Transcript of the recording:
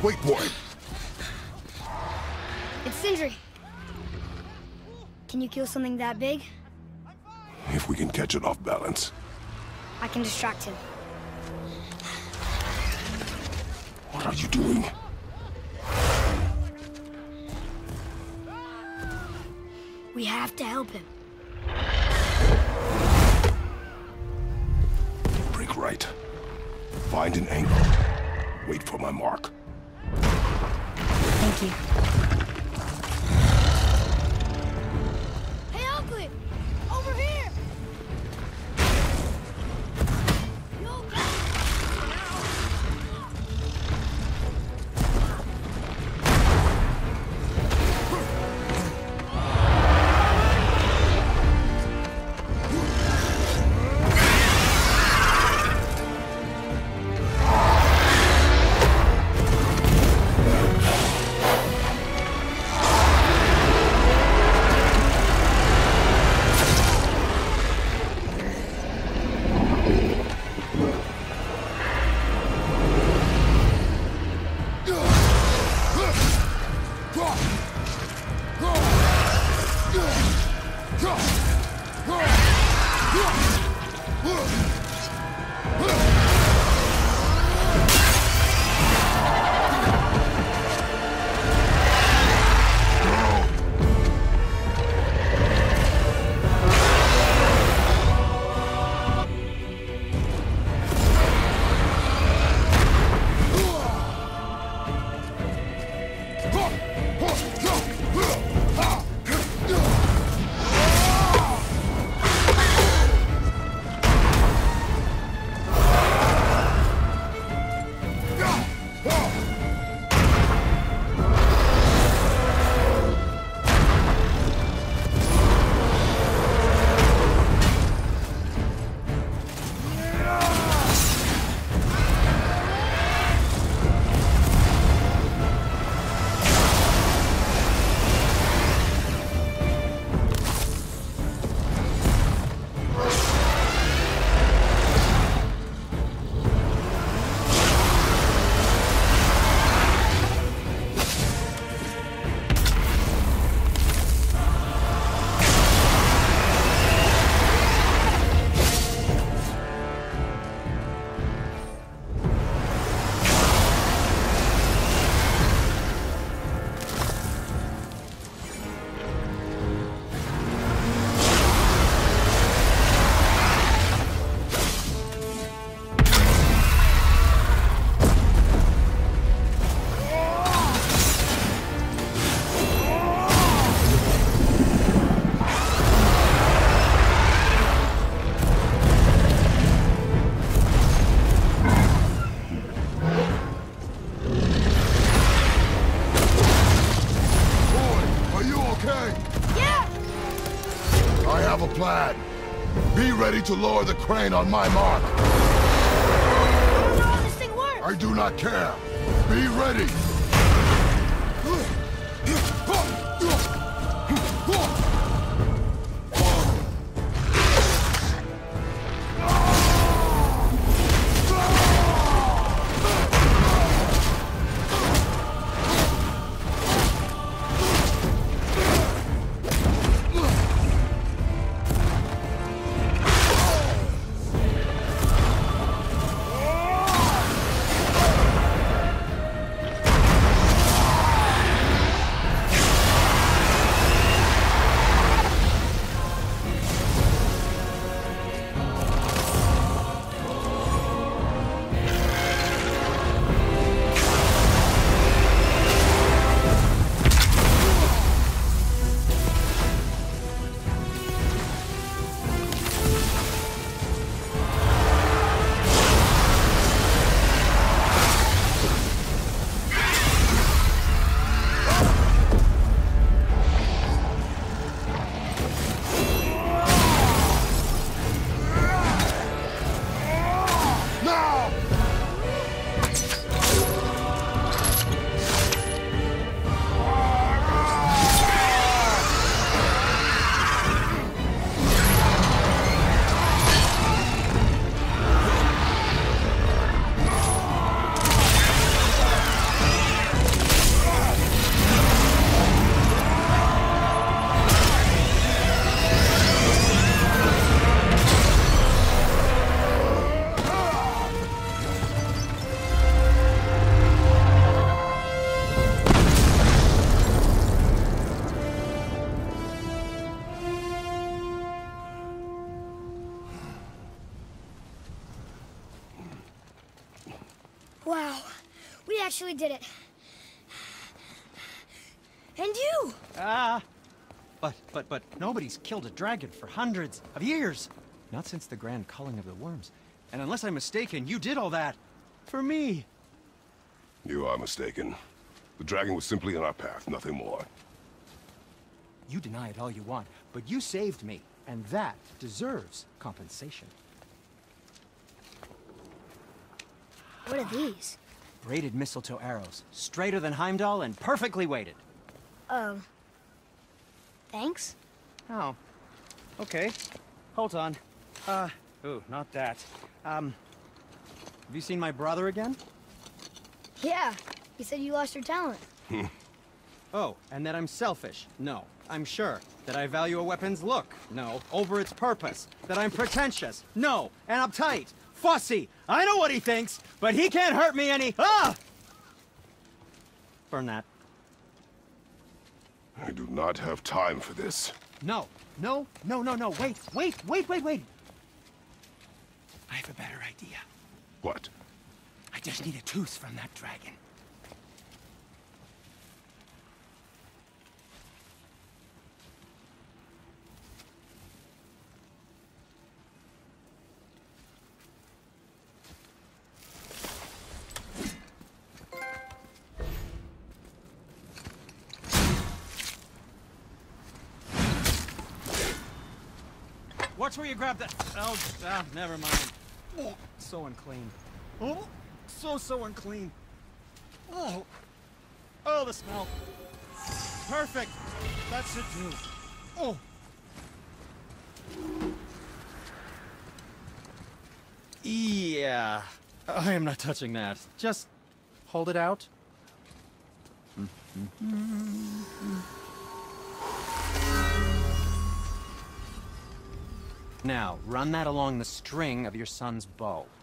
Wait for it. It's Sindri. Can you kill something that big? If we can catch it off balance. I can distract him. What are you doing? We have to help him. Break right. Find an angle. Wait for my mark. Thank you. Hey, Oakley! Over here! You okay? plan. Be ready to lower the crane on my mark. I don't know how this thing works. I do not care. Be ready. Wow, we actually did it. And you! But nobody's killed a dragon for hundreds of years. Not since the grand culling of the worms. And unless I'm mistaken, you did all that for me. You are mistaken. The dragon was simply in our path, nothing more. You deny it all you want, but you saved me, and that deserves compensation. What are these? Braided mistletoe arrows, straighter than Heimdall and perfectly weighted. Oh. Thanks? Oh. Okay. Hold on. Ooh, not that. Have you seen my brother again? Yeah, you said you lost your talent. Oh, and that I'm selfish? No, I'm sure. That I value a weapon's look? No, over its purpose. That I'm pretentious? No, and uptight. Fussy! I know what he thinks, but he can't hurt me any— Ah! Burn that. I do not have time for this. No. Wait. I have a better idea. What? I just need a tooth from that dragon. Watch where you grab that. Oh, never mind. Oh, so unclean. Oh, so unclean. Oh, the smell. Perfect. That should do. Oh. Yeah. I am not touching that. Just hold it out. Now, run that along the string of your son's bow.